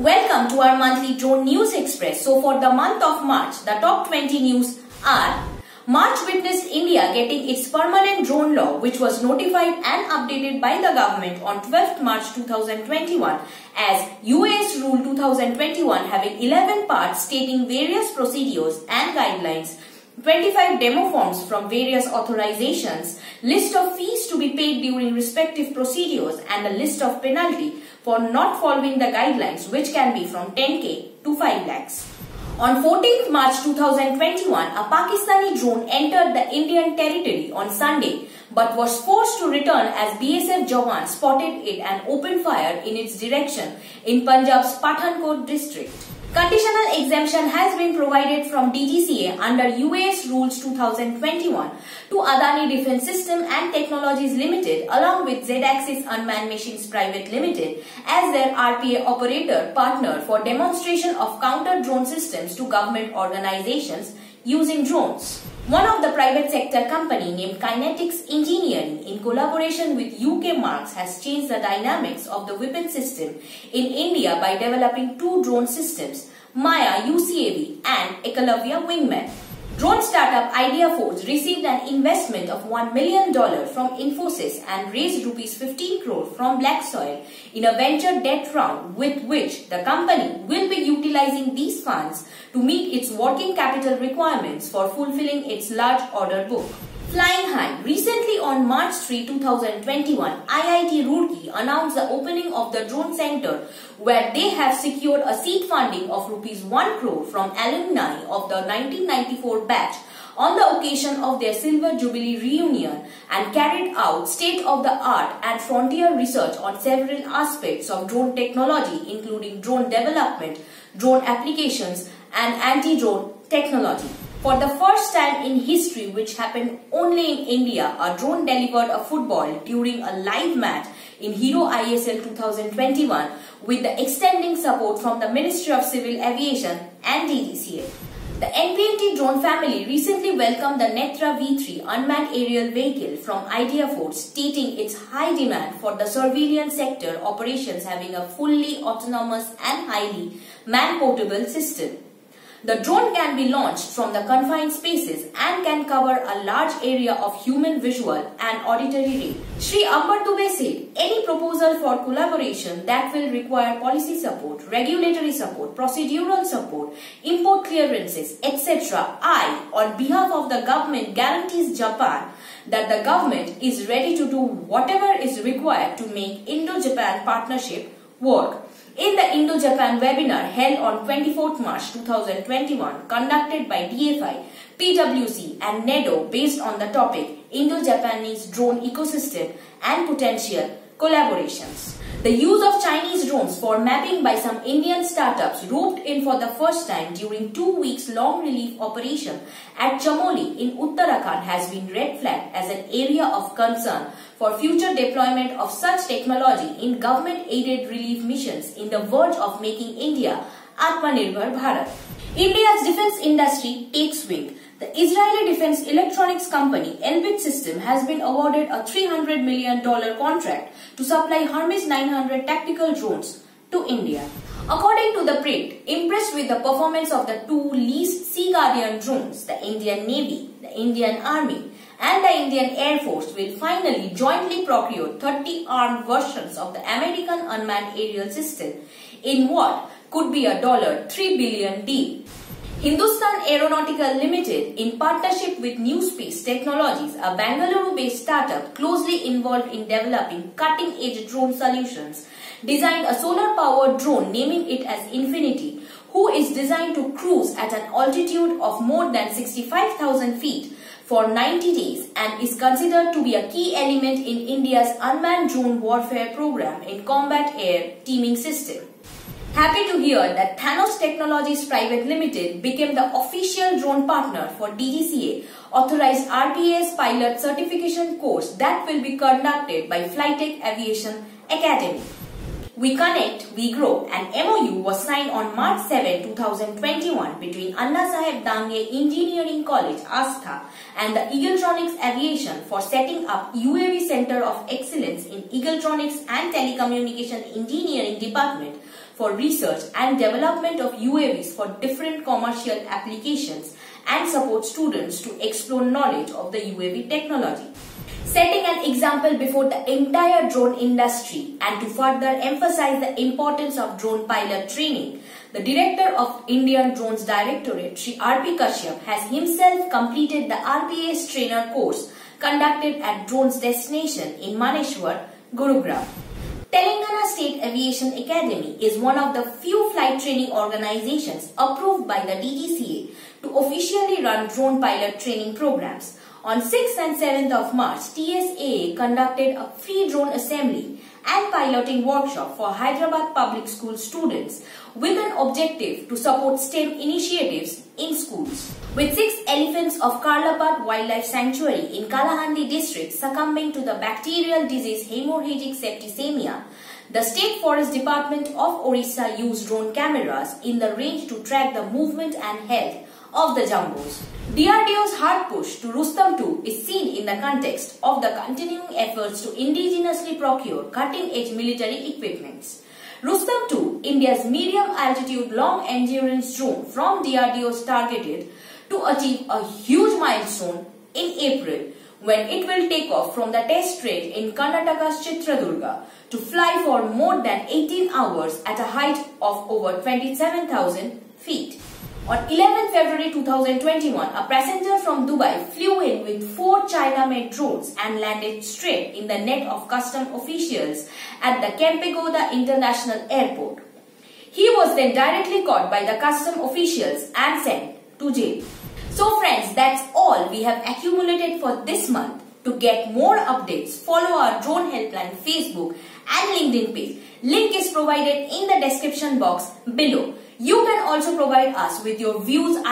Welcome to our monthly Drone News Express. So for the month of March, the top 20 news are: March witnessed India getting its permanent drone law, which was notified and updated by the government on 12th March 2021 as UAS Rule 2021, having 11 parts stating various procedures and guidelines, 25 demo forms from various authorizations, list of fees to be paid during respective procedures, and a list of penalty for not following the guidelines, which can be from 10k to 5 lakhs. On 14th March 2021, a Pakistani drone entered the Indian territory on Sunday but was forced to return as BSF Jawan spotted it and opened fire in its direction in Punjab's Pathankot district. Conditional exemption has been provided from DGCA under UAS Rules 2021 to Adani Defence System and Technologies Limited along with Z-Axis Unmanned Machines Private Limited as their RPA operator partner for demonstration of counter-drone systems to government organizations using drones. One of the private sector company named Kinetics Engineering in collaboration with UK Marks has changed the dynamics of the weapon system in India by developing two drone systems, Maya UCAV and Ekalavya Wingman. Drone startup IdeaForce received an investment of $1 million from Infosys and raised Rs 15 crore from Blacksoil in a venture debt round, with which the company will be utilizing these funds to meet its working capital requirements for fulfilling its large order book. Flying high. Recently on March 3, 2021, IIT Roorkee announced the opening of the drone center where they have secured a seed funding of Rs 1 crore from alumni of the 1994 batch on the occasion of their Silver Jubilee reunion and carried out state-of-the-art and frontier research on several aspects of drone technology, including drone development, drone applications and anti-drone technology. For the first time in history, which happened only in India, a drone delivered a football during a live match in Hero ISL 2021 with the extending support from the Ministry of Civil Aviation and DGCA. The NPNT drone family recently welcomed the Netra V3 unmanned aerial vehicle from IdeaForce, stating its high demand for the surveillance sector operations having a fully autonomous and highly man-portable system. The drone can be launched from the confined spaces and can cover a large area of human visual and auditory range. Shri Ambar Dubey said, any proposal for collaboration that will require policy support, regulatory support, procedural support, import clearances, etc. I, on behalf of the government, guarantees Japan that the government is ready to do whatever is required to make Indo-Japan partnership work. In the Indo-Japan webinar held on 24th March 2021, conducted by DFI, PwC and NEDO based on the topic Indo-Japanese drone ecosystem and potential collaborations. The use of Chinese drones for mapping by some Indian startups roped in for the first time during 2 weeks long relief operation at Chamoli in Uttarakhand has been red flagged as an area of concern for future deployment of such technology in government-aided relief missions in the verge of making India Atmanirbhar Bharat. India's defense industry takes wing. The Israeli defense electronics company Elbit System has been awarded a $300 million contract to supply Hermes 900 tactical drones to India. According to the print, impressed with the performance of the two leased Sea Guardian drones, the Indian Navy, the Indian Army and the Indian Air Force will finally jointly procure 30 armed versions of the American unmanned aerial system in what could be a $3 billion deal. Hindustan Aeronautical Limited, in partnership with New Space Technologies, a Bangalore-based startup closely involved in developing cutting-edge drone solutions, designed a solar-powered drone naming it as Infinity, who is designed to cruise at an altitude of more than 65,000 feet for 90 days and is considered to be a key element in India's unmanned drone warfare program in combat air teaming system. Happy to hear that Thanos Technologies Private Limited became the official drone partner for DGCA authorized RPAS pilot certification course that will be conducted by Flytech Aviation Academy. We Connect, We Grow. An MOU was signed on March 7, 2021 between Anna Saheb Dange Engineering College, Astha and the Eagletronics Aviation for setting up UAV Center of Excellence in Eagletronics and Telecommunication Engineering Department for research and development of UAVs for different commercial applications and support students to explore knowledge of the UAV technology. Setting an example before the entire drone industry and to further emphasize the importance of drone pilot training, the Director of Indian Drones Directorate, Shri R.P. Kashyap, has himself completed the RPS trainer course conducted at Drones Destination in Maneshwar, Gurugram. Telangana State Aviation Academy is one of the few flight training organizations approved by the DGCA to officially run drone pilot training programs. On 6th and 7th of March, TSAA conducted a free drone assembly and piloting workshop for Hyderabad public school students with an objective to support STEM initiatives in schools. With 6 elephants of Karlapat Wildlife Sanctuary in Kalahandi district succumbing to the bacterial disease hemorrhagic septicemia, the State Forest Department of Orissa used drone cameras in the range to track the movement and health of the jumbos. DRDO's hard push to Rustam 2 is seen in the context of the continuing efforts to indigenously procure cutting-edge military equipments. Rustam 2, India's medium-altitude long-endurance drone from DRDO, targeted to achieve a huge milestone in April when it will take off from the test range in Karnataka's Chitradurga to fly for more than 18 hours at a height of over 27,000 feet. On 11 February 2021, a passenger from Dubai flew in with 4 China-made drones and landed straight in the net of custom officials at the Kempegoda International Airport. He was then directly caught by the custom officials and sent to jail. So friends, that's all we have accumulated for this month. To get more updates, follow our Drone Helpline Facebook and LinkedIn page. Link is provided in the description box below. You can also provide us with your views